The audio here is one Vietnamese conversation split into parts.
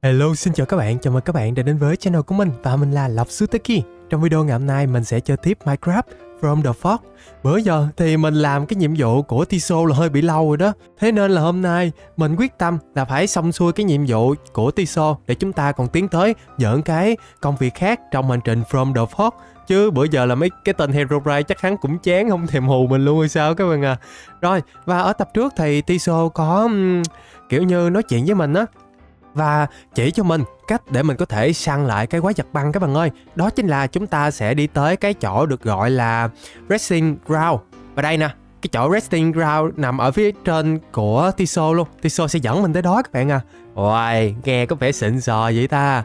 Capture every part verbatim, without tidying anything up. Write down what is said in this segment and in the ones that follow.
Hello, xin chào các bạn, chào mừng các bạn đã đến với channel của mình và mình là Lộc Suteki. Trong video ngày hôm nay mình sẽ chơi tiếp Minecraft From the Forge. Bữa giờ thì mình làm cái nhiệm vụ của Tiso là hơi bị lâu rồi đó. Thế nên là hôm nay mình quyết tâm là phải xong xuôi cái nhiệm vụ của Tiso để chúng ta còn tiến tới những cái công việc khác trong hành trình From the Forge. Chứ bữa giờ là mấy cái tên Herobrine chắc hắn cũng chán không thèm hù mình luôn hay sao các bạn à. Rồi, và ở tập trước thì Tiso có um, kiểu như nói chuyện với mình á, và chỉ cho mình cách để mình có thể săn lại cái quái vật băng các bạn ơi. Đó chính là chúng ta sẽ đi tới cái chỗ được gọi là Resting Ground. Và đây nè, cái chỗ Resting Ground nằm ở phía trên của Tiso luôn. Tiso sẽ dẫn mình tới đó các bạn à. Ôi, nghe có vẻ xịn sò vậy ta.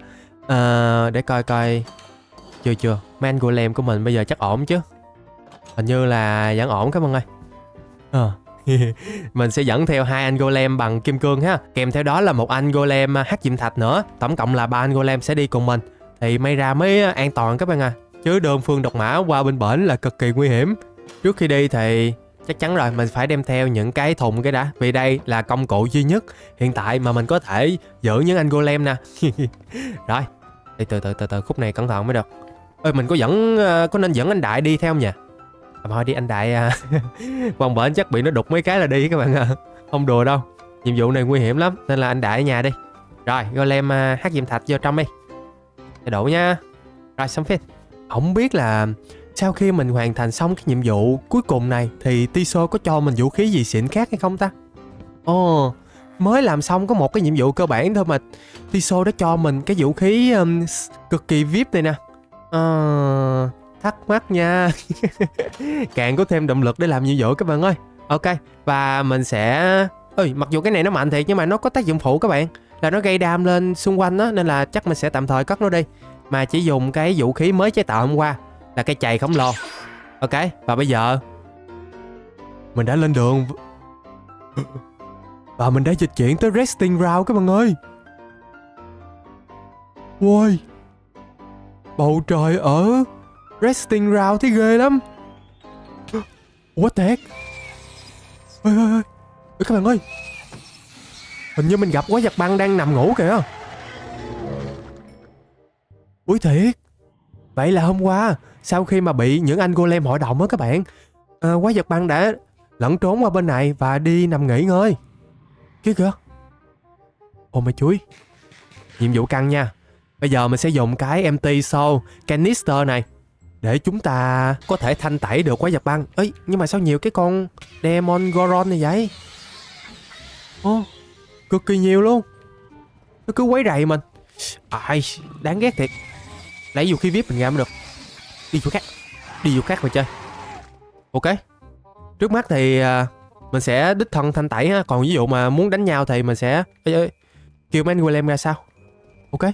à, Để coi coi. Chưa chưa, Man Golem của mình bây giờ chắc ổn chứ. Hình như là vẫn ổn các bạn ơi. Ờ mình sẽ dẫn theo hai anh golem bằng kim cương ha, kèm theo đó là một anh golem hắc diệm thạch nữa. Tổng cộng là ba anh golem sẽ đi cùng mình thì may ra mới an toàn các bạn à, chứ đơn phương độc mã qua bên bển là cực kỳ nguy hiểm. Trước khi đi thì chắc chắn rồi, mình phải đem theo những cái thùng cái đã, vì đây là công cụ duy nhất hiện tại mà mình có thể giữ những anh golem nè. Rồi đi từ từ từ từ khúc này cẩn thận mới được. Ơi mình có dẫn có nên dẫn anh Đại đi theo không nhỉ? À, thôi đi anh Đại à. Quang bển chắc bị nó đục mấy cái là đi các bạn à. Không đùa đâu, nhiệm vụ này nguy hiểm lắm nên là anh Đại ở nhà đi. Rồi golem uh, hắc diệm thạch vô trong đi, để đổ nha. Rồi xong phết. Không biết là sau khi mình hoàn thành xong cái nhiệm vụ cuối cùng này thì Tiso có cho mình vũ khí gì xịn khác hay không ta? Ồ, mới làm xong có một cái nhiệm vụ cơ bản thôi mà Tiso đã cho mình cái vũ khí um, cực kỳ vi ai pi này nè. Ờ... Uh... Thắc mắc nha. Càng có thêm động lực để làm nhiệm vụ các bạn ơi. Ok, và mình sẽ... Ơi, mặc dù cái này nó mạnh thiệt nhưng mà nó có tác dụng phụ các bạn, là nó gây đam lên xung quanh đó, nên là chắc mình sẽ tạm thời cất nó đi, mà chỉ dùng cái vũ khí mới chế tạo hôm qua là cây chày khổng lồ. Ok, và bây giờ mình đã lên đường và mình đã dịch chuyển tới Resting Ground các bạn ơi. Ôi, bầu trời ở Resting Ground thấy ghê lắm. What the heck? Ê, ê, ê. Ê, các bạn ơi, hình như mình gặp quái vật băng đang nằm ngủ kìa. Ui thiệt. Vậy là hôm qua sau khi mà bị những anh golem hội đồng á các bạn, à, quái vật băng đã lẫn trốn qua bên này và đi nằm nghỉ ngơi. Kia kìa. Ôi mày chuối, nhiệm vụ căng nha. Bây giờ mình sẽ dùng cái Empty Soul Canister này để chúng ta có thể thanh tẩy được quái vật băng. Ấy, nhưng mà sao nhiều cái con Demon Goron này vậy? Ồ, cực kỳ nhiều luôn. Nó cứ quấy rầy mình. Ai, đáng ghét thiệt. Lấy vũ khí vi ai pi mình ra mới được. Đi chỗ khác, đi chỗ khác mà chơi. Ok, trước mắt thì uh, mình sẽ đích thân thanh tẩy ha. Còn ví dụ mà muốn đánh nhau thì mình sẽ ê, ê, kêu mấy anh Golem ra sao. Ok.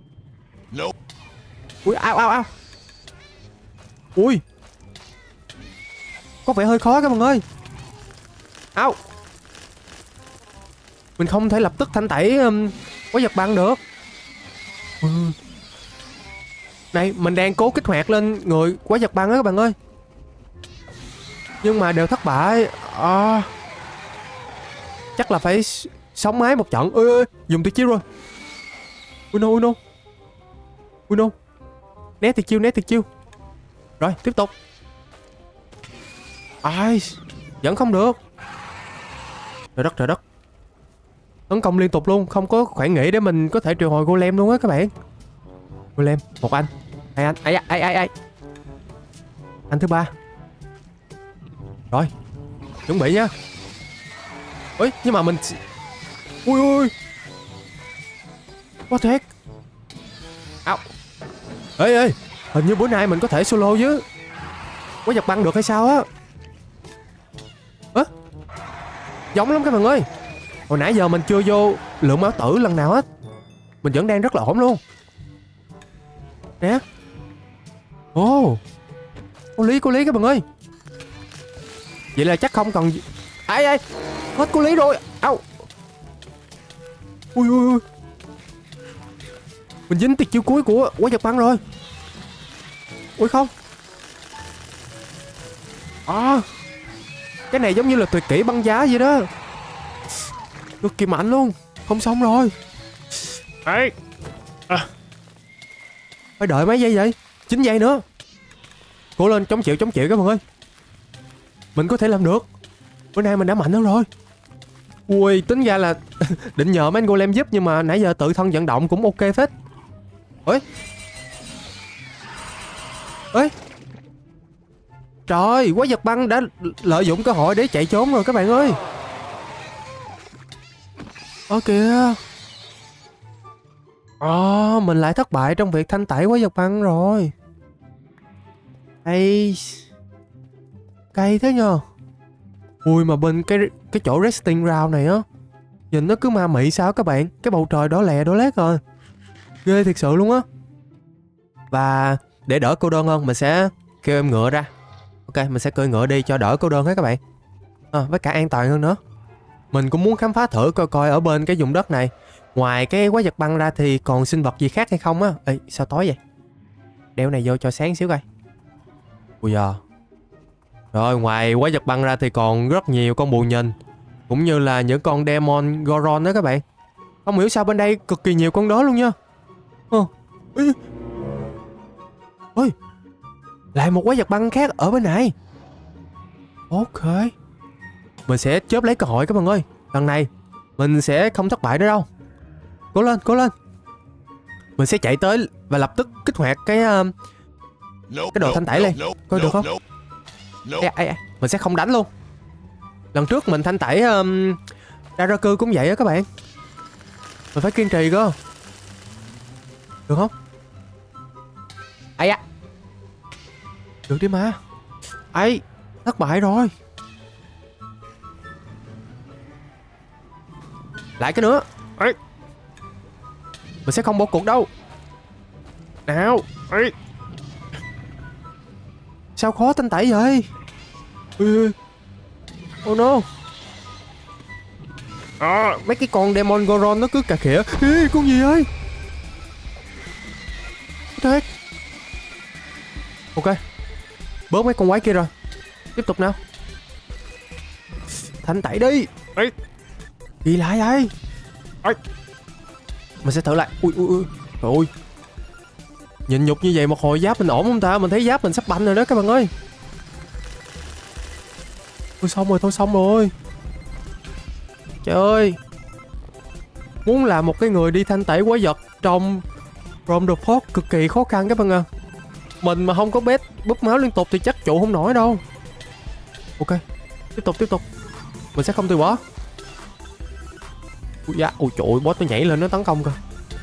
Ui, ao ao ao. Ui, có vẻ hơi khó các bạn ơi. Ao. Mình không thể lập tức thanh tẩy um, quái vật băng được. ừ. Này, mình đang cố kích hoạt lên người quái vật băng á các bạn ơi, nhưng mà đều thất bại. à, Chắc là phải sống mái một trận. Ê, ê, dùng tuyệt chiêu rồi. Ui no, ui no. Ui no. Né tuyệt chiêu, né tuyệt chiêu. Rồi, tiếp tục. Ai, vẫn không được. Trời đất, trời đất. Tấn công liên tục luôn, không có khoảng nghỉ để mình có thể triệu hồi golem luôn á các bạn. Golem, một anh, hai anh, ai ai ai ai. Anh thứ ba. Rồi, chuẩn bị nha. Ui, nhưng mà mình... Ui ui. What the heck? Ao. Ê ê, hình như bữa nay mình có thể solo chứ quái vật băng được hay sao á. Ơ, giống lắm các bạn ơi. Hồi nãy giờ mình chưa vô lượng máu tử lần nào hết, mình vẫn đang rất là ổn luôn. Nè. Ồ oh. Có lý, có lý các bạn ơi. Vậy là chắc không cần... Ai ai, hết có lý rồi. Au. Ui ui ui. Mình dính tuyệt chiêu cuối của quái vật băng rồi. Ui không. À, cái này giống như là tuyệt kỹ băng giá vậy đó. Cực kỳ mạnh luôn. Không xong rồi. Ấy. À. Phải đợi mấy giây vậy? chín giây nữa. Cố lên, chống chịu chống chịu các bạn ơi. Mình có thể làm được. Bữa nay mình đã mạnh hơn rồi. Ui, tính ra là định nhờ mấy anh golem giúp, nhưng mà nãy giờ tự thân vận động cũng ok phết. Ơi. Ơi. Trời, quái vật băng đã lợi dụng cơ hội để chạy trốn rồi các bạn ơi. Ơ kìa. À, mình lại thất bại trong việc thanh tẩy quái vật băng rồi. Ây, cay thế nhờ. Ui, mà bên cái cái chỗ resting ground này á, nhìn nó cứ ma mị sao các bạn. Cái bầu trời đỏ lè đỏ lét rồi. Ghê thiệt sự luôn á. Và để đỡ cô đơn hơn, mình sẽ kêu em ngựa ra. Ok, mình sẽ cưỡi ngựa đi cho đỡ cô đơn hết các bạn. À, với cả an toàn hơn nữa. Mình cũng muốn khám phá thử coi coi ở bên cái vùng đất này, ngoài cái quái vật băng ra thì còn sinh vật gì khác hay không á. Ê, sao tối vậy? Đeo này vô cho sáng xíu coi. Ui da. Rồi, ngoài quái vật băng ra thì còn rất nhiều con bù nhìn, cũng như là những con Demon Goron đó các bạn. Không hiểu sao bên đây cực kỳ nhiều con đó luôn nha. Ờ. Ê. Ôi, lại một quái vật băng khác ở bên này. Ok, mình sẽ chớp lấy cơ hội các bạn ơi. Lần này mình sẽ không thất bại nữa đâu. Cố lên, cố lên. Mình sẽ chạy tới và lập tức kích hoạt cái uh, cái đồ thanh tẩy lên. Coi được không? Ê, ê, ê. Mình sẽ không đánh luôn. Lần trước mình thanh tẩy um, Daraku cũng vậy á các bạn. Mình phải kiên trì cơ. Được không? Ây da. Được đi mà. Ấy, thất bại rồi. Lại cái nữa. Ấy. Mình sẽ không bỏ cuộc đâu. Nào. Ấy. Sao khó thanh tẩy vậy? Ừ. Oh no. À, mấy cái con Demon Goron nó cứ cà khịa. Ê, con gì ơi? Thế. Ok. Bớt mấy con quái kia rồi. Tiếp tục nào. Thanh tẩy đi. Ấy. Gì lại vậy? Ấy. Mình sẽ thử lại. Ui ui ui. Trời ơi. Nhìn nhục như vậy một hồi giáp mình ổn không ta? Mình thấy giáp mình sắp banh rồi đó các bạn ơi. Thôi xong rồi, thôi xong rồi. Trời ơi. Muốn làm một cái người đi thanh tẩy quái vật trong From the Fog cực kỳ khó khăn các bạn ạ. À. Mình mà không có bét búp máu liên tục thì chắc trụ không nổi đâu. Ok. Tiếp tục, tiếp tục. Mình sẽ không từ bỏ. Ui da, ui trời ơi, boss nó nhảy lên nó tấn công kìa.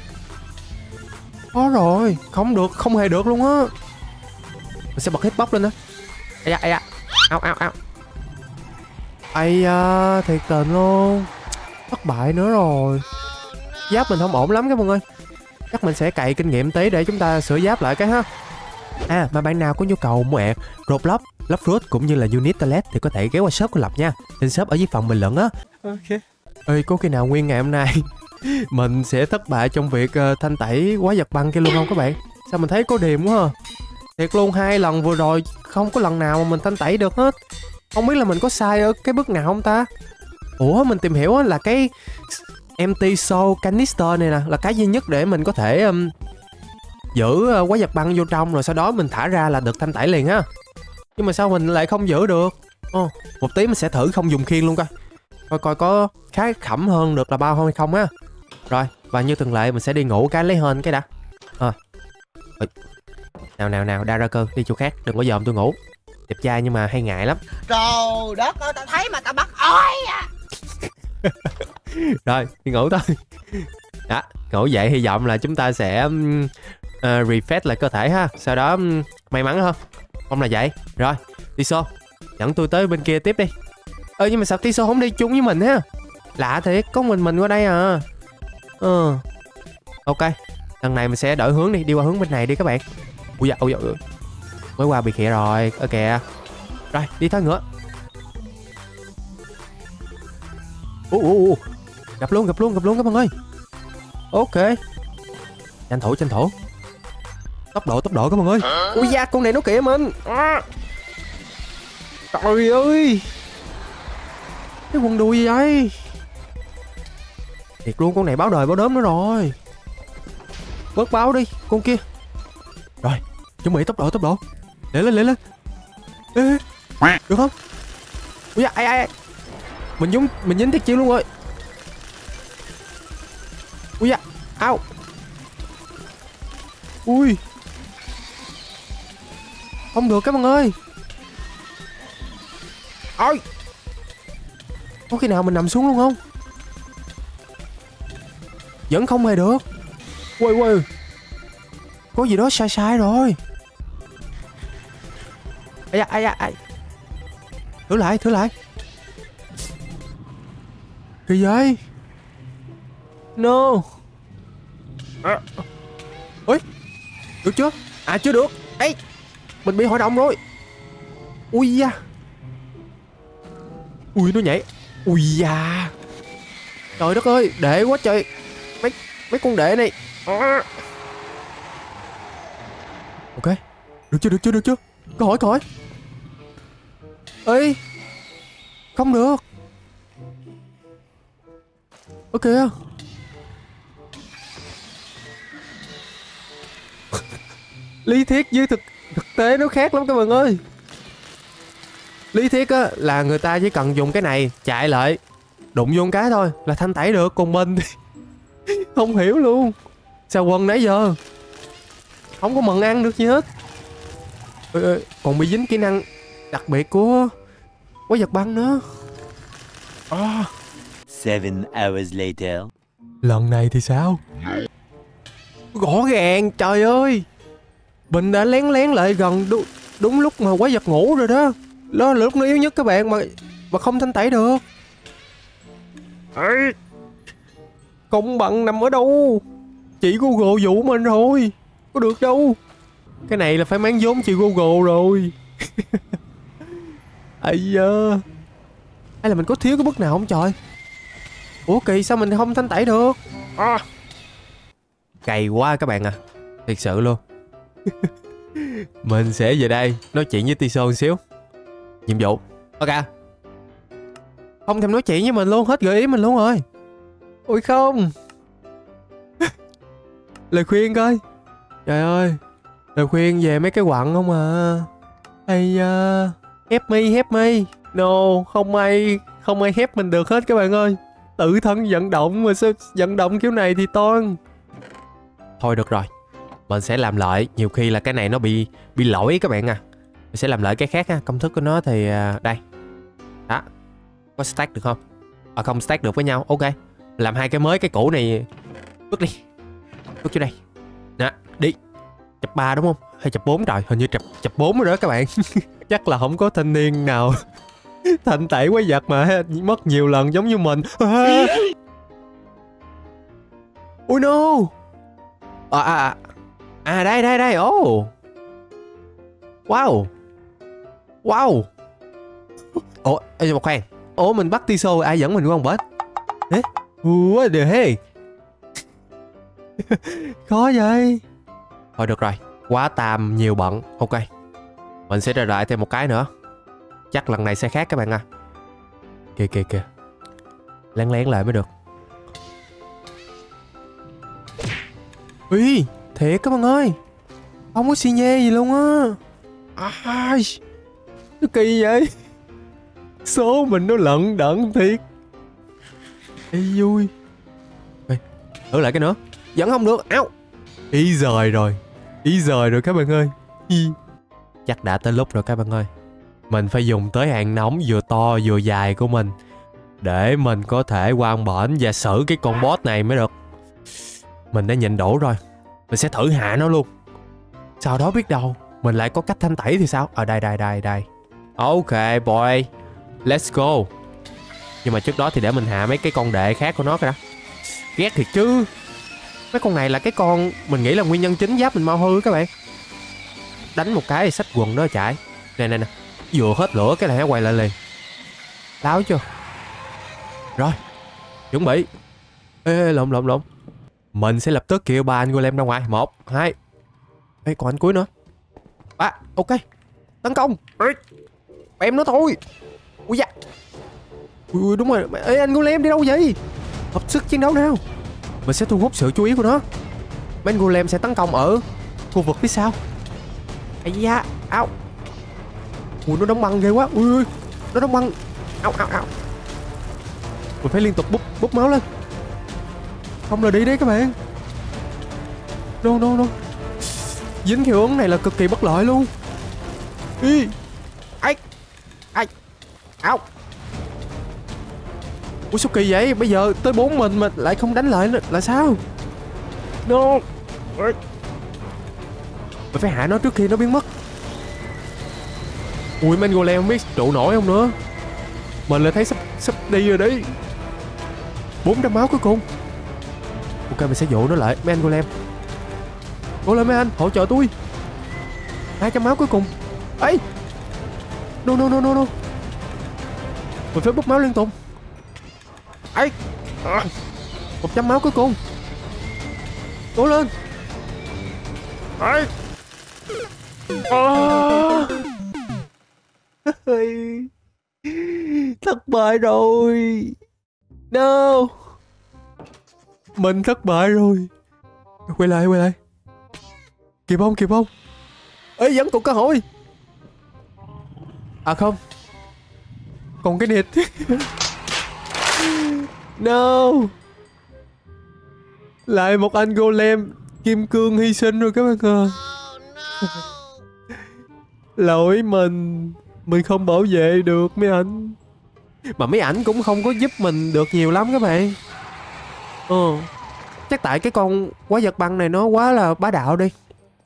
Có rồi, không được, không hề được luôn á. Mình sẽ bật hitbox lên đó. Ây da, ây da. Ao, ao, ao. Ây da, thiệt tình luôn. Thất bại nữa rồi. Giáp mình không ổn lắm các bạn ơi. Chắc mình sẽ cày kinh nghiệm tí để chúng ta sửa giáp lại cái ha. À, mà bạn nào có nhu cầu mua ẹt, Roblox, Loveroot cũng như là Unit Toilet thì có thể ghé qua shop của Lập nha. Tên shop ở dưới phần bình luận á. Ok. Ơi, có khi nào nguyên ngày hôm nay mình sẽ thất bại trong việc uh, thanh tẩy quái vật băng kia luôn không các bạn? Sao mình thấy có điềm quá à. Thiệt luôn, hai lần vừa rồi không có lần nào mà mình thanh tẩy được hết. Không biết là mình có sai ở cái bước nào không ta? Ủa, mình tìm hiểu là cái Empty Soul Canister này nè là cái duy nhất để mình có thể um, giữ uh, quái vật băng vô trong, rồi sau đó mình thả ra là được thanh tẩy liền ha. Nhưng mà sao mình lại không giữ được? Ồ, một tí mình sẽ thử không dùng khiên luôn coi. Coi coi có khá khẩm hơn được là bao hay không á. Rồi, và như thường lệ mình sẽ đi ngủ cái lấy hên cái đã. À. Nào nào nào, Daraku đi chỗ khác, đừng có dòm tôi ngủ. Đẹp trai nhưng mà hay ngại lắm. Trời đất ơi, tao thấy mà tao bắt oi à. Rồi, đi ngủ thôi. Đó, ngủ dậy hy vọng là chúng ta sẽ um, uh, refresh lại cơ thể ha. Sau đó um, may mắn hơn. Không là vậy. Rồi, Tiso, dẫn tôi tới bên kia tiếp đi. Ơ nhưng mà sao Tiso không đi chung với mình ha? Lạ thiệt, có mình mình qua đây à. Ừ. Ok, lần này mình sẽ đổi hướng đi, đi qua hướng bên này đi các bạn. Ui da, ui da, ui. Mới qua bị khịa rồi, ở kìa. Rồi, đi thôi nữa. Ủa, ủa, ủa. Gặp luôn, gặp luôn, gặp luôn các bạn ơi. Ok. Tranh thủ, tranh thủ. Tốc độ, tốc độ các bạn ơi. Ui da, con này nó kìa mình. À. Trời ơi. Cái quần đùi gì vậy? Thiệt luôn, con này báo đời báo đốm nữa rồi. bớt báo đi con kia. Rồi, chuẩn bị tốc độ tốc độ. Để lên, để lên. Ê, được không? Ui da, ai ai. Mình dính mình dính thiệt chiêu luôn rồi. Ui da, ao. Ui. Không được các bạn ơi. Ôi. Có khi nào mình nằm xuống luôn không? Vẫn không hề được. Ui ui. Có gì đó sai sai rồi. Ai da, ai da, ai. Thử lại, thử lại. Kỳ vậy? No. À. Ôi. Được chưa? À chưa được. Ê. Mình bị hội đồng rồi. Ui da. Ui nó nhảy. Ui da. Trời đất ơi, đệ quá trời. Mấy mấy con đệ này. À. Ok. Được chưa, được chưa, được chưa? Câu hỏi, câu hỏi. Ê. Không được. Ok. Lý thuyết với thực thực tế nó khác lắm các bạn ơi. Lý thuyết á là người ta chỉ cần dùng cái này chạy lại, đụng vô cái thôi là thanh tẩy được. Còn mình thì không hiểu luôn. Sao quần nãy giờ không có mần ăn được gì hết. Ê, ê, còn bị dính kỹ năng đặc biệt của quái vật băng nữa. À. Seven hours later. Lần này thì sao? Rõ ràng, trời ơi. Mình đã lén lén lại gần đúng, đúng lúc mà quái vật ngủ rồi đó. Đó là lúc nó yếu nhất các bạn, mà mà không thanh tẩy được. Ê, công bằng nằm ở đâu? Chị Google dụ mình rồi. Có được đâu. Cái này là phải mang vốn chị Google rồi. Ây da. Hay là mình có thiếu cái bước nào không trời? Ủa kỳ sao mình không thanh tẩy được? À. Cày quá các bạn à. Thiệt sự luôn. Mình sẽ về đây nói chuyện với Tiso một xíu. Nhiệm vụ. Ok. Không thèm nói chuyện với mình luôn. Hết gợi ý mình luôn rồi. Ôi không. Lời khuyên coi. Trời ơi. Lời khuyên về mấy cái quặng không à. Ây da. Help me, help me. No, không ai Không ai help mình được hết các bạn ơi. Tự thân vận động mà sao vận động kiểu này thì toan. Thôi được rồi. Mình sẽ làm lại. Nhiều khi là cái này nó bị bị lỗi các bạn à. Mình sẽ làm lại cái khác ha. Công thức của nó thì uh, đây. Đó. Có stack được không? À không, stack được với nhau. Ok. Làm hai cái mới. Cái cũ này bước đi. Bước vô đây. Nè, đi. Chập ba đúng không? Hay chập bốn trời. Hình như chập chập bốn rồi đó các bạn. Chắc là không có thanh niên nào thanh tẩy quái vật mà mất nhiều lần giống như mình. À. Ui no. À à à. À đây đây đây. Oh. Wow. Wow. Ủa, ê một khoan. Ủa mình bắt Tiso ai dẫn mình qua một bến. Ê. What the heck. Khó vậy. Thôi được rồi. Quá tam nhiều bận. Ok. Mình sẽ ra lại thêm một cái nữa. Chắc lần này sẽ khác các bạn à. Kìa kìa kìa. Lén lén lại mới được. Ui, thiệt các bạn ơi. Không có xi nhê gì luôn á. Ai, nó kỳ vậy. Số mình nó lận đận thiệt. Ê vui. Ê, thử lại cái nữa. Vẫn không được. Áo. Ý rời rồi. Ý rời rồi các bạn ơi. Hi. Chắc đã tới lúc rồi các bạn ơi. Mình phải dùng tới hàng nóng vừa to vừa dài của mình để mình có thể qua bển và xử cái con boss này mới được. Mình đã nhịn đủ rồi. Mình sẽ thử hạ nó luôn. Sau đó biết đâu mình lại có cách thanh tẩy thì sao. Ở đây đây đây đây. Ok boy. Let's go. Nhưng mà trước đó thì để mình hạ mấy cái con đệ khác của nó coi đã. Ghét thiệt chứ. Mấy con này là cái con mình nghĩ là nguyên nhân chính giáp mình mau hư các bạn. Đánh một cái thì xách quần đó chạy. Nè nè nè. Vừa hết lửa cái này quay lại liền. Láo chưa. Rồi. Chuẩn bị. Ê, ê lộn lộn lộn. Mình sẽ lập tức kêu ba anh golem ra ngoài. Một, hai. Ê còn anh cuối nữa. Ba, ok. Tấn công. Em nó thôi. Ui da. Ui đúng rồi. Ê anh golem đi đâu vậy? Hợp sức chiến đấu nào. Mình sẽ thu hút sự chú ý của nó. Men Golem sẽ tấn công ở khu vực phía sau. Ây da, ao. Ui, nó đóng băng ghê quá. Ui, ui, nó đóng băng. Ao, ao, ao. Mình phải liên tục bút, bút máu lên. Không là đi đấy các bạn. No, no, no. Dính hiệu ứng này là cực kỳ bất lợi luôn. Ý. Ai. Ai. Ao. Ủa sao kỳ vậy? Bây giờ tới bốn mình mà lại không đánh lại là sao? No. Mình phải hạ nó trước khi nó biến mất. Ui, Men Golem không biết trụ nổi không nữa. Mình lại thấy sắp sắp đi rồi đấy. bốn trăm máu cuối cùng. Ok, mình sẽ dụ nó lại. Men Golem, cố lên mấy anh, hỗ trợ tôi. hai trăm máu cuối cùng. Ấy. No, no, no, no, no. Mình phải bút máu liên tục. Ấy. một trăm máu cuối cùng. Cố lên. Ấy. À. Thất bại rồi. No. Mình thất bại rồi. Quay lại, quay lại. Kịp không, kịp không? Ê, vẫn còn cơ hội. À không, còn cái nịt. No. Lại một anh Golem kim cương hy sinh rồi các bạn à. Lỗi mình. Mình không bảo vệ được mấy ảnh. Mà mấy ảnh cũng không có giúp mình được nhiều lắm các bạn. Ờ, chắc tại cái con quái vật băng này nó quá là bá đạo đi.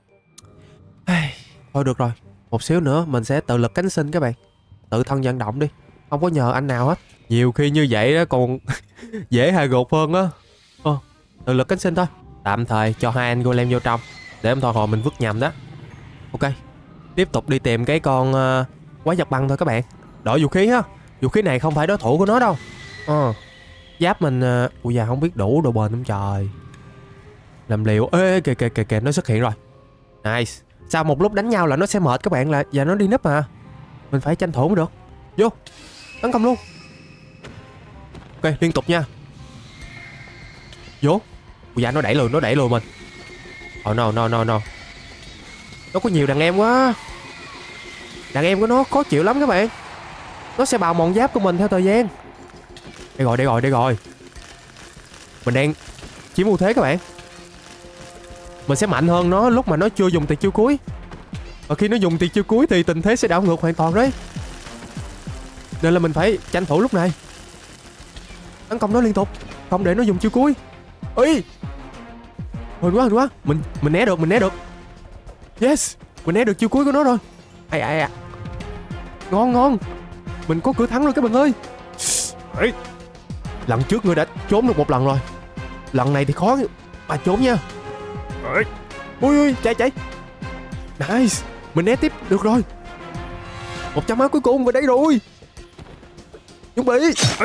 Thôi được rồi, một xíu nữa mình sẽ tự lực cánh sinh các bạn. Tự thân vận động đi, không có nhờ anh nào hết. Nhiều khi như vậy đó còn dễ hài gột hơn á. Ờ, tự lực cánh sinh thôi. Tạm thời cho hai anh Golem vô trong, để em thôi hồi mình vứt nhầm đó. Ok, tiếp tục đi tìm cái con uh, quái vật băng thôi các bạn. Đổi vũ khí ha. Vũ khí này không phải đối thủ của nó đâu. Ờ, giáp mình uh, ui da, không biết đủ độ bền không trời. Làm liều. Ê kìa kìa kìa kìa, nó xuất hiện rồi. Nice. Sau một lúc đánh nhau là nó sẽ mệt các bạn, là và nó đi nấp mà. Mình phải tranh thủ mới được. Vô, tấn công luôn. Ok, liên tục nha. Vô. Ui da, nó đẩy lùi, nó đẩy lùi mình. Oh no no no no. Nó có nhiều đàn em quá. Đàn em của nó khó chịu lắm các bạn. Nó sẽ bào mòn giáp của mình theo thời gian. Đây rồi, đây rồi, đây rồi. Mình đang chiếm ưu thế các bạn. Mình sẽ mạnh hơn nó lúc mà nó chưa dùng tuyệt chiêu cuối. Và khi nó dùng tuyệt chiêu cuối thì tình thế sẽ đảo ngược hoàn toàn đấy. Nên là mình phải tranh thủ lúc này. Tấn công nó liên tục, không để nó dùng chiêu cuối. Ui, hên quá, hên quá. Mình mình né được, mình né được. Yes, mình né được chiêu cuối của nó rồi. Ai ai à. Ngon ngon. Mình có cửa thắng rồi các bạn ơi. Ê. Lần trước ngươi đã trốn được một lần rồi. Lần này thì khó mà trốn nha. Ê. Ui ui, chạy chạy. Nice, mình né tiếp được rồi. Một trăm máu cuối cùng vào đây rồi. Chuẩn bị. Ê.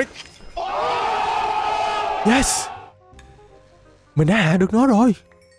Yes, mình đã hạ được nó rồi.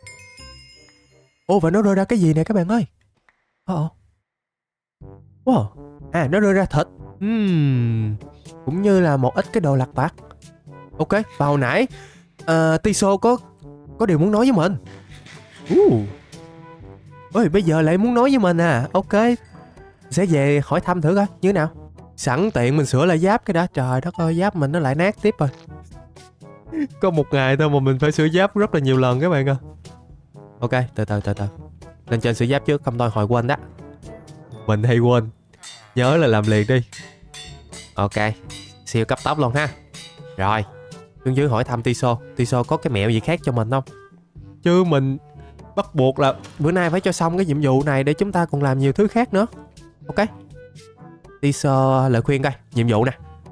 Ô, và nó rơi ra cái gì nè các bạn ơi. Ồ. Wow. À, nó rơi ra thịt. uhm. Cũng như là một ít cái đồ lặt vặt. Ok, và hồi nãy uh, Tiso có Có điều muốn nói với mình. uh. Ôi, bây giờ lại muốn nói với mình à. Ok, sẽ về hỏi thăm thử coi như thế nào. Sẵn tiện mình sửa lại giáp cái đã. Trời đất ơi, giáp mình nó lại nát tiếp rồi. Có một ngày thôi mà mình phải sửa giáp rất là nhiều lần các bạn ơi. Ok, từ từ từ từ. Lên trên sửa giáp trước, không thôi hồi quên đó. Mình hay quên. Nhớ là làm liền đi. Ok, siêu cấp tốc luôn ha. Rồi, xuống dưới hỏi thăm Tiso. Tiso có cái mẹo gì khác cho mình không? Chứ mình bắt buộc là bữa nay phải cho xong cái nhiệm vụ này để chúng ta còn làm nhiều thứ khác nữa. Ok. Tiso lời khuyên coi, nhiệm vụ nè.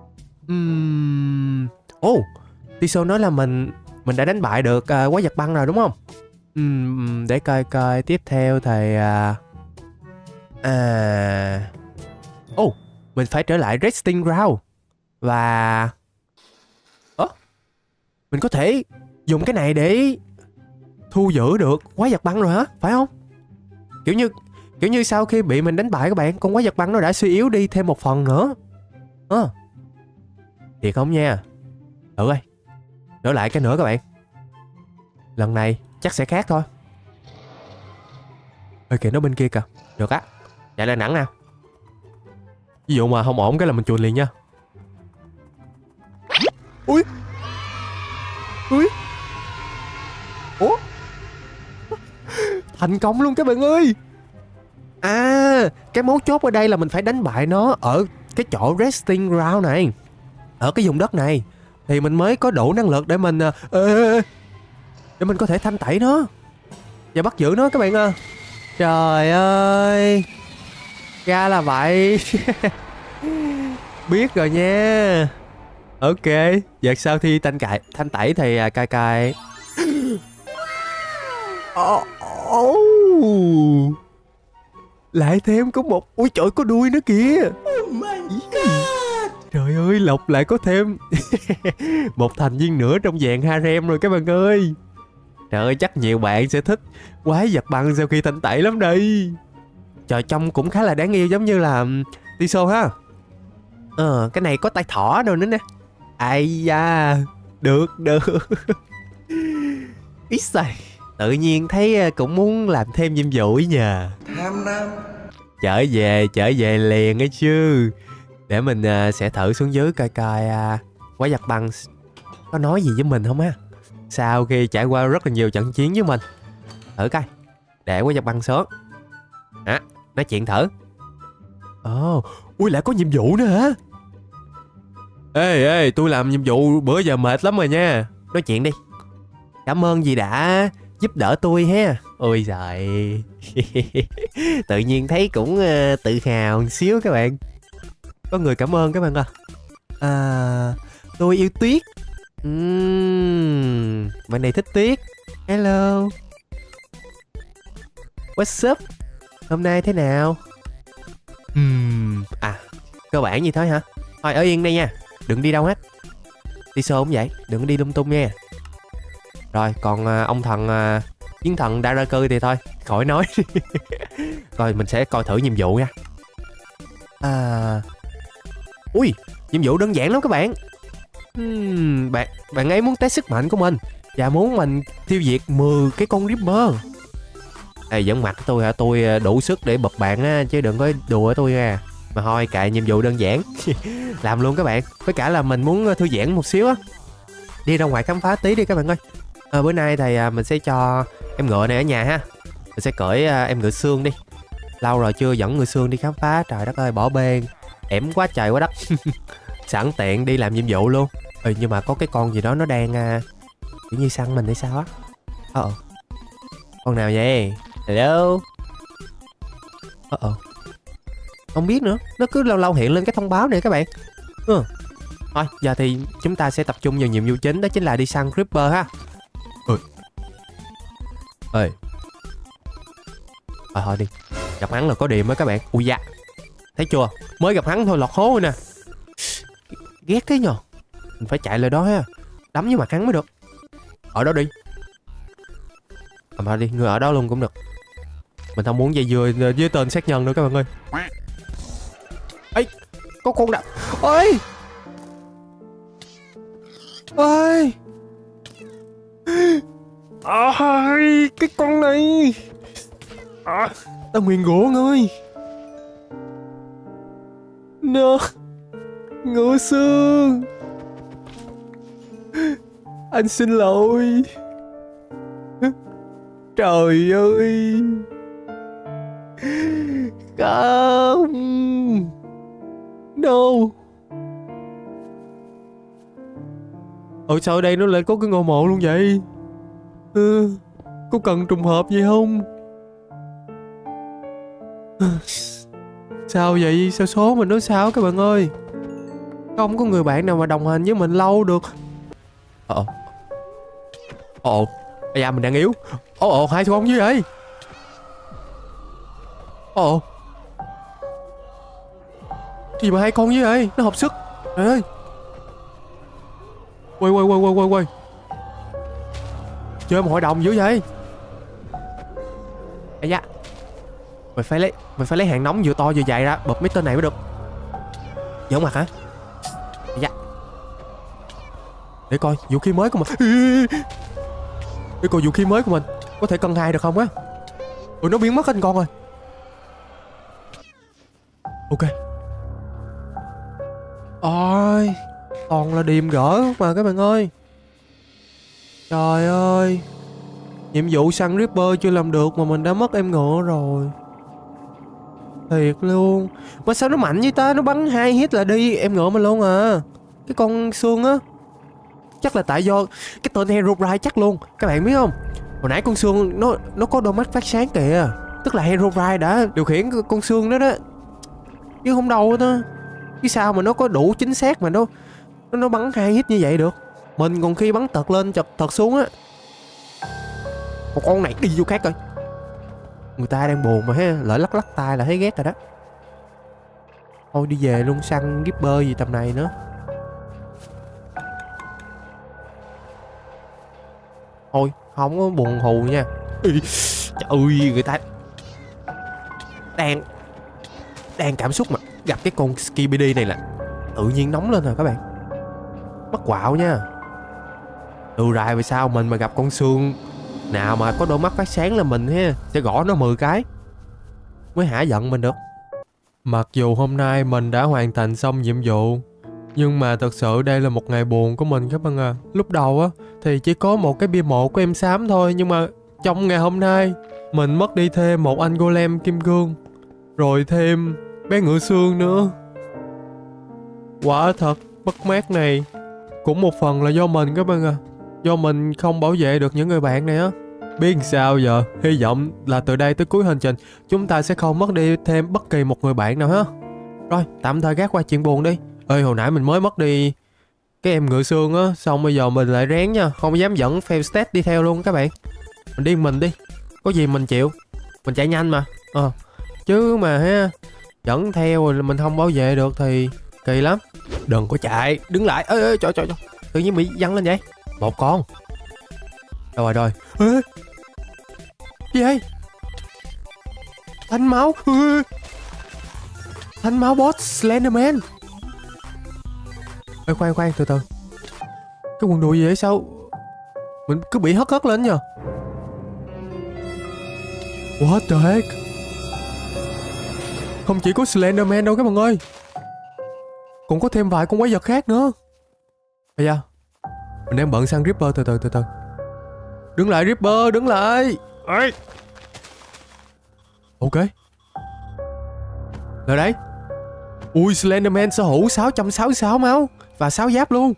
Ừm... Ồ, Tiso nói là mình mình đã đánh bại được uh, quái vật băng rồi đúng không? Ừm, để coi coi tiếp theo thì uh... à... Ồ, oh, mình phải trở lại Resting Ground. Và ơ, mình có thể dùng cái này để thu giữ được quái vật băng rồi hả? Phải không? Kiểu như Kiểu như sau khi bị mình đánh bại các bạn, con quái vật băng nó đã suy yếu đi thêm một phần nữa. Ờ à, thiệt không nha. Thử ơi, trở lại cái nữa các bạn. Lần này chắc sẽ khác thôi. Ê kìa, nó bên kia kìa. Được á, chạy lên nắng nè. Ví dụ mà không ổn cái là mình chuồn liền nha. Ui. Ui. Ủa? Thành công luôn các bạn ơi. À, cái mấu chốt ở đây là mình phải đánh bại nó ở cái chỗ resting ground này, ở cái vùng đất này, thì mình mới có đủ năng lực để mình ê, ê, ê, để mình có thể thanh tẩy nó và bắt giữ nó các bạn ơi. Trời ơi, ra là vậy. Biết rồi nha. Ok, vậy sau khi thanh cải thanh tẩy thì uh, cai cai. Oh, oh. Lại thêm có một, ôi trời, có đuôi nữa kìa. Oh my god. Trời ơi, Lộc lại có thêm một thành viên nữa trong dạng harem rồi các bạn ơi. Trời ơi, chắc nhiều bạn sẽ thích quái vật băng sau khi thanh tẩy lắm đây. Trời, trông cũng khá là đáng yêu, giống như là Tiso ha. Ờ, cái này có tay thỏ đâu nữa nè. Ai da, được được. Ít xài, tự nhiên thấy cũng muốn làm thêm nhiệm vụ ấy nhờ. Tham lam. Trở về, trở về liền ấy chứ. Để mình uh, sẽ thử xuống dưới coi coi uh, quái vật băng có nói gì với mình không á. Sau khi trải qua rất là nhiều trận chiến với mình. Thử coi, để quái vật băng xuống. Hả, nói chuyện thử. Ồ, oh, ui lại có nhiệm vụ nữa hả? Ê ê, tôi làm nhiệm vụ bữa giờ mệt lắm rồi nha. Nói chuyện đi. Cảm ơn vì đã giúp đỡ tôi ha. Ôi giời. Tự nhiên thấy cũng uh, tự hào một xíu các bạn. Có người cảm ơn các bạn à. À, tôi yêu Tuyết. uhm, Bạn này thích Tuyết. Hello. What's up? Hôm nay thế nào? uhm, À, cơ bản như thế hả? Thôi ở yên đây nha, đừng đi đâu hết. Tiso cũng vậy, đừng đi lung tung nha. Rồi còn uh, ông thần uh, chiến thần Daraku thì thôi khỏi nói. Rồi mình sẽ coi thử nhiệm vụ nha. À, ui, nhiệm vụ đơn giản lắm các bạn. uhm, Bạn bạn ấy muốn test sức mạnh của mình và muốn mình tiêu diệt mười cái con Reaper. Ê, vẫn mặt tôi hả? Tôi đủ sức để bập bạn á, chứ đừng có đùa tôi nha. Mà thôi kệ, nhiệm vụ đơn giản. Làm luôn các bạn. Với cả là mình muốn thư giãn một xíu á, đi ra ngoài khám phá tí đi các bạn ơi. À, bữa nay thì à, mình sẽ cho em ngựa này ở nhà ha. Mình sẽ cởi à, em ngựa xương đi. Lâu rồi chưa dẫn ngựa xương đi khám phá. Trời đất ơi, bỏ bê ẻm quá trời quá đất. Sẵn tiện đi làm nhiệm vụ luôn. Ừ, nhưng mà có cái con gì đó nó đang à, kiểu như săn mình hay sao á. Ờ uh-oh. Con nào vậy? Hello. Ờ uh-oh. Không biết nữa, nó cứ lâu lâu hiện lên cái thông báo này các bạn. Ừ. Thôi, giờ thì chúng ta sẽ tập trung vào nhiệm vụ chính, đó chính là đi săn Creeper ha. Ừ. Ê. Thôi thôi đi. Gặp hắn là có điểm á các bạn. Ui da. Thấy chưa? Mới gặp hắn thôi lọt hố rồi nè. Ghét thế nhờ. Mình phải chạy lại đó ha. Đấm với mặt hắn mới được. Ở đó đi. À mà đi, người ở đó luôn cũng được. Mình không muốn dây dưa với tên sát nhân nữa các bạn ơi. Ê, có con đập. Ôi. Ôi. Ôi, cái con này. À, tao nguyền rủa ơi. No. Ngựa xương. Anh xin lỗi. Trời ơi. Không. No. Ôi sao ở đây nó lại có cái ngôi mộ luôn vậy? Ừ, có cần trùng hợp gì không? Sao vậy? Sao số mình nói sao các bạn ơi? Không có người bạn nào mà đồng hành với mình lâu được. Ồ Ồ Ây da, mình đang yếu. Ồ ồ hai con như vậy. Ồ gì mà hai con như vậy? Nó hợp sức. Trời ơi. Quay quay quay quay quay quay. Chơi một hội đồng dữ vậy. Ây da. Mình phải lấy Mình phải lấy hàng nóng vừa to vừa dài ra bập mấy tên này mới được. Giỡn mặt hả? Ây da. Để coi vũ khí mới của mình. Để coi vũ khí mới của mình có thể cân hai được không á. Ủa nó biến mất anh con rồi. Ok. Ôi, toàn là điềm gỡ mà các bạn ơi. Trời ơi, nhiệm vụ săn Reaper chưa làm được mà mình đã mất em ngựa rồi. Thiệt luôn. Mà sao nó mạnh như ta, nó bắn hai hit là đi em ngựa mình luôn à. Cái con xương á. Chắc là tại do cái tên Herobrine chắc luôn. Các bạn biết không, hồi nãy con xương nó nó có đôi mắt phát sáng kìa. Tức là Herobrine đã điều khiển con xương đó đó, chứ không đâu đó. Chứ sao mà nó có đủ chính xác mà nó nó, nó bắn hai hit như vậy được. Mình còn khi bắn tật lên chật thật xuống á. Một con này đi vô khác coi. Người ta đang buồn mà ha, lỡ lắc lắc tay là thấy ghét rồi đó. Thôi đi về luôn, săn Reaper gì tầm này nữa. Thôi không có buồn hù nha. Ê, trời ơi, người ta đang đang cảm xúc mà gặp cái con Skibidi này là tự nhiên nóng lên rồi các bạn. Mất quạo nha. Từ rài về sau mình mà gặp con xương nào mà có đôi mắt phát sáng là mình ha sẽ gõ nó mười cái mới hả giận mình được. Mặc dù hôm nay mình đã hoàn thành xong nhiệm vụ, nhưng mà thật sự đây là một ngày buồn của mình các bạn à. Lúc đầu á thì chỉ có một cái bia mộ của em xám thôi, nhưng mà trong ngày hôm nay mình mất đi thêm một anh golem kim cương, rồi thêm bé ngựa xương nữa. Quả thật mất mát này cũng một phần là do mình các bạn à. Do mình không bảo vệ được những người bạn này á. Biết sao giờ, hy vọng là từ đây tới cuối hành trình chúng ta sẽ không mất đi thêm bất kỳ một người bạn nào hết. Rồi tạm thời gác qua chuyện buồn đi. Ê, hồi nãy mình mới mất đi cái em ngựa xương á, xong bây giờ mình lại rén nha, không dám dẫn Failstat đi theo luôn các bạn. Mình đi mình đi, có gì mình chịu, mình chạy nhanh mà. Ờ, chứ mà ha dẫn theo rồi mình không bảo vệ được thì kỳ lắm. Đừng có chạy, đứng lại. Ê ê trời trời trời, tự nhiên bị văng lên vậy. Một con. Đâu rồi rồi. Ê, gì vậy? Thanh máu. Ê, thanh máu boss Slenderman. Ê khoan khoan từ từ, cái quần đùi gì vậy sao mình cứ bị hất hất lên nhờ. What the heck. Không chỉ có Slenderman đâu các bạn ơi, còn có thêm vài con quái vật khác nữa. Bây giờ mình đang bận săn Reaper. Từ từ từ từ, đứng lại Reaper, đứng lại. Ê. Ok. Rồi đấy. Ui, Slenderman sở hữu sáu trăm sáu mươi sáu máu và sáu giáp luôn.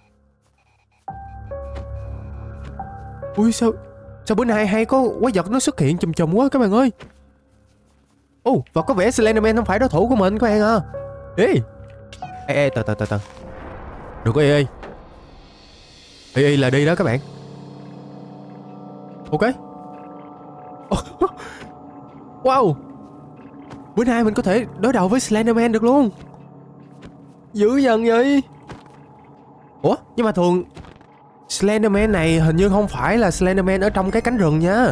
Ui sao sao bữa nay hay có quái vật nó xuất hiện chùm chùm quá các bạn ơi. Ồ, oh, và có vẻ Slenderman không phải đối thủ của mình các bạn à. Ê ê ê từ từ từ từ, đừng có ê ê ê ê là đi đó các bạn. Ok. Wow, bữa nay mình có thể đối đầu với Slenderman được luôn. Dữ dằn vậy. Ủa nhưng mà thường Slenderman này hình như không phải là Slenderman ở trong cái cánh rừng nha.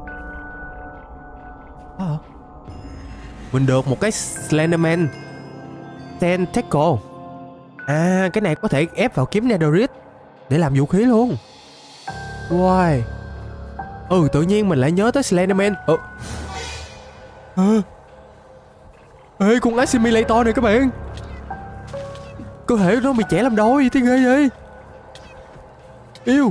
À, mình được một cái Slenderman Tentacle. À cái này có thể ép vào kiếm Netherite để làm vũ khí luôn. Wow. Ừ tự nhiên mình lại nhớ tới Slenderman. Ừ. À. Ê con Assimilator này các bạn, cơ thể nó bị chẻ làm đôi thì ghê vậy. Yêu.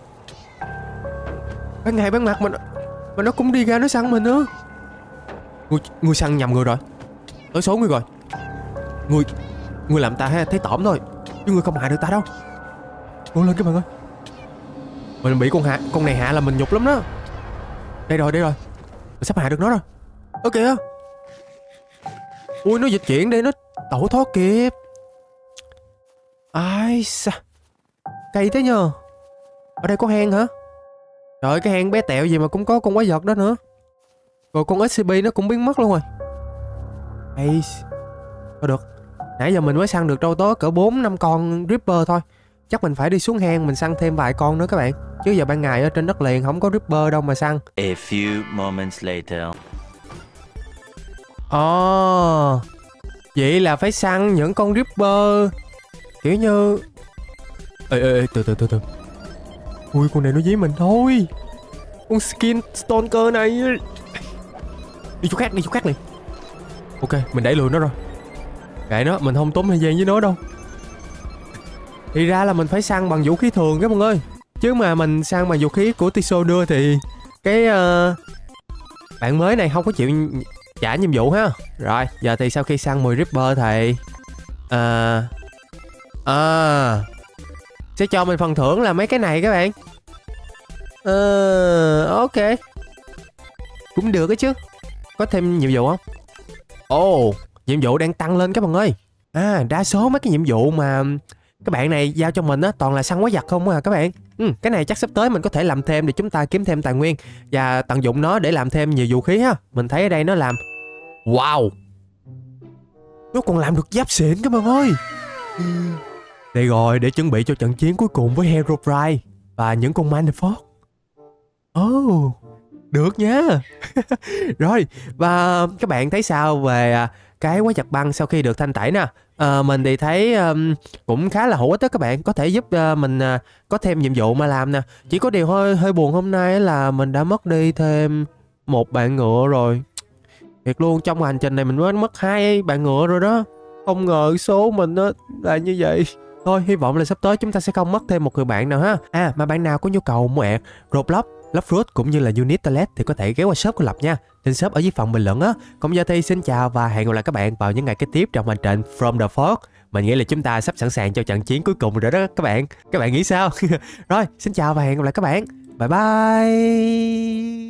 Ban ngày ban mặt mà mà nó cũng đi ra nó săn mình nữa. Người, người săn nhầm người rồi. Tới số người rồi. Người Người làm ta ha thấy tỏm thôi, chứ người không hại được ta đâu. Cố lên các bạn ơi. Mình bị con hạ con này hạ là mình nhục lắm đó. Đây rồi đây rồi, mình sắp hạ được nó rồi. Ơ kìa. Ui nó dịch chuyển đi, nó tẩu thoát kịp. Ai xa cây thế nhờ. Ở đây có hang hả? Trời ơi, cái hang bé tẹo gì mà cũng có con quái vật đó nữa. Rồi con ét xê pê nó cũng biến mất luôn rồi. Ây, thôi được, nãy giờ mình mới săn được đâu đó cỡ bốn năm con Reaper thôi. Chắc mình phải đi xuống hang mình săn thêm vài con nữa các bạn. Chứ giờ ban ngày ở trên đất liền không có Reaper đâu mà săn. A few moments later. Ồ, oh, vậy là phải săn những con Reaper kiểu như... Ê ê ê, từ từ từ từ. Ui con này nó dí mình thôi. Con skin stalker này. Đi chỗ khác, đi chỗ khác liền. Ok, mình đẩy lùi nó rồi. Kệ nó, mình không tốn thời gian với nó đâu. Thì ra là mình phải săn bằng vũ khí thường các bạn ơi. Chứ mà mình săn bằng vũ khí của Tiso đưa thì cái uh, bạn mới này không có chịu trả nhiệm vụ ha. Rồi, giờ thì sau khi săn mười Ripper thì À À sẽ cho mình phần thưởng là mấy cái này các bạn. Ờ ok, cũng được ấy chứ. Có thêm nhiệm vụ không? Ồ, oh, nhiệm vụ đang tăng lên các bạn ơi. À, đa số mấy cái nhiệm vụ mà các bạn này giao cho mình á toàn là săn quái vật không à các bạn. Ừ, cái này chắc sắp tới mình có thể làm thêm để chúng ta kiếm thêm tài nguyên và tận dụng nó để làm thêm nhiều vũ khí ha. Mình thấy ở đây nó làm wow, nó còn làm được giáp xịn các bạn ơi. Đây rồi, để chuẩn bị cho trận chiến cuối cùng với Herobrine và những con Manifold. Oh, được nha. Rồi, và các bạn thấy sao về cái quái vật băng sau khi được thanh tẩy nè? À, mình thì thấy um, cũng khá là hữu ích đó các bạn. Có thể giúp uh, mình uh, có thêm nhiệm vụ mà làm nè. Chỉ có điều hơi hơi buồn hôm nay là mình đã mất đi thêm một bạn ngựa rồi. Thiệt luôn, trong hành trình này mình mới mất hai bạn ngựa rồi đó. Không ngờ số mình á là như vậy. Thôi, hy vọng là sắp tới chúng ta sẽ không mất thêm một người bạn nào ha. À, mà bạn nào có nhu cầu mua ẹt, Roblox, Love Fruit cũng như là Unit Toilet thì có thể ghé qua shop của Lập nha. Trên shop ở dưới phần bình luận á. Còn giờ thì xin chào và hẹn gặp lại các bạn vào những ngày kế tiếp trong hành trình From the Fort. Mình nghĩ là chúng ta sắp sẵn sàng cho trận chiến cuối cùng rồi đó các bạn. Các bạn nghĩ sao? Rồi, xin chào và hẹn gặp lại các bạn. Bye bye.